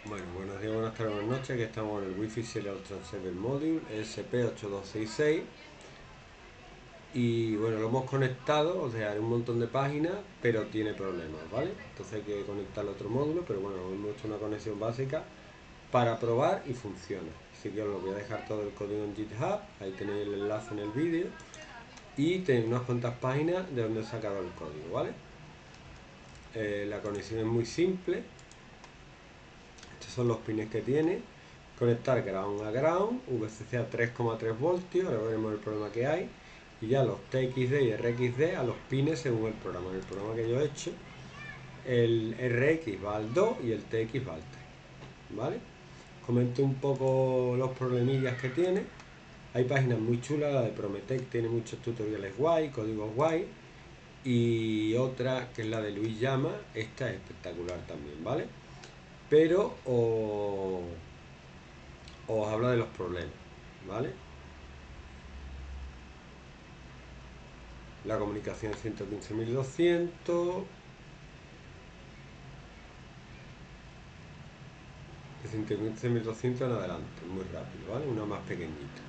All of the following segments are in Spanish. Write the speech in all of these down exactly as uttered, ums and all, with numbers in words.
Bueno, buenos días, buenas tardes, buenas noches. Aquí estamos en el Wi-Fi Serial Transceiver Module E S P ocho dos seis seis. Y bueno, lo hemos conectado, o sea, en un montón de páginas, pero tiene problemas, ¿vale? Entonces hay que conectar el otro módulo, pero bueno, hemos hecho una conexión básica para probar y funciona. Así que os lo voy a dejar todo el código en GitHub, ahí tenéis el enlace en el vídeo. Y tenéis unas cuantas páginas de donde he sacado el código, ¿vale? Eh, la conexión es muy simple. Estos son los pines que tiene. Conectar ground a ground, V C C a tres coma tres voltios, ahora veremos el problema que hay. Y ya los T X D y R X D a los pines según el programa. En el programa que yo he hecho, el R X va al dos y el T X va al tres. ¿Vale? Comento un poco los problemillas que tiene. Hay páginas muy chulas, la de Prometec tiene muchos tutoriales guay, códigos guay. Y otra que es la de Luis Llama, esta es espectacular también, ¿vale? Pero os, os habla de los problemas, ¿vale? La comunicación ciento quince mil doscientos, de ciento quince mil doscientos en adelante, muy rápido, ¿vale? Una más pequeñita.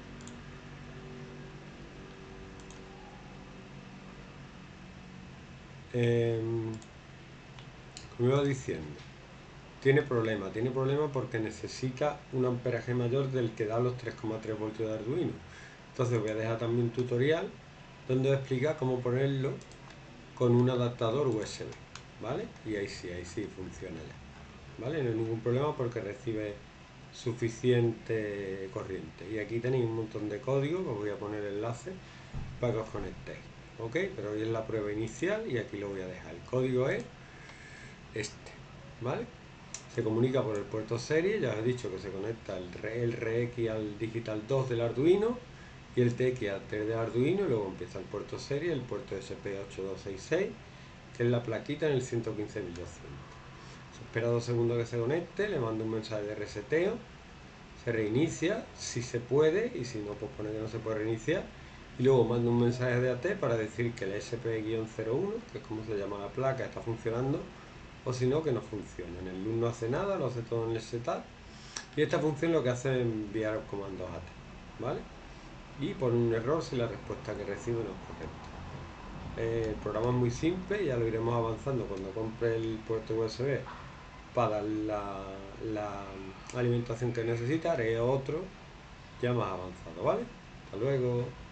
Eh, como iba diciendo, tiene problema, tiene problema porque necesita un amperaje mayor del que da los tres coma tres voltios de Arduino. Entonces voy a dejar también un tutorial donde os explica cómo ponerlo con un adaptador U S B, ¿vale? Y ahí sí, ahí sí funciona ya, ¿vale? No hay ningún problema porque recibe suficiente corriente. Y aquí tenéis un montón de código que os voy a poner enlace para que os conectéis, ¿ok? Pero hoy es la prueba inicial y aquí lo voy a dejar. El código es este, ¿vale? Se comunica por el puerto serie, ya os he dicho que se conecta el, el R X al digital dos del Arduino y el T X al tres del Arduino, y luego empieza el puerto serie, el puerto E S P ocho dos seis seis, que es la plaquita en el ciento quince mil doscientos. Se espera dos segundos que se conecte, le mando un mensaje de reseteo, se reinicia si se puede, y si no, pues pone que no se puede reiniciar, y luego mando un mensaje de A T para decir que el E S P cero uno, que es como se llama la placa, está funcionando, o si no, que no funciona. En el loop no hace nada, lo hace todo en el setup, y esta función lo que hace es enviar comandos A T, ¿vale? Y pone un error si la respuesta que recibe no es correcta. Eh, el programa es muy simple, ya lo iremos avanzando cuando compre el puerto U S B para la, la alimentación que necesita, haré otro ya más avanzado, ¿vale? Hasta luego.